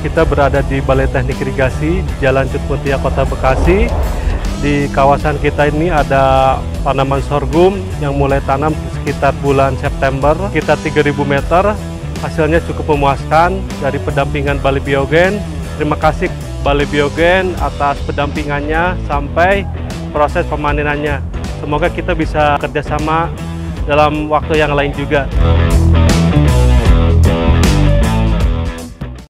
Kita berada di Balai Teknik Irigasi, Jalan Cut Mutia, Kota Bekasi. Di kawasan kita ini ada tanaman sorghum yang mulai tanam sekitar bulan September, sekitar 3.000 meter. Hasilnya cukup memuaskan dari pendampingan Balai Biogen. Terima kasih Balai Biogen atas pendampingannya sampai proses pemanenannya. Semoga kita bisa kerjasama dalam waktu yang lain juga.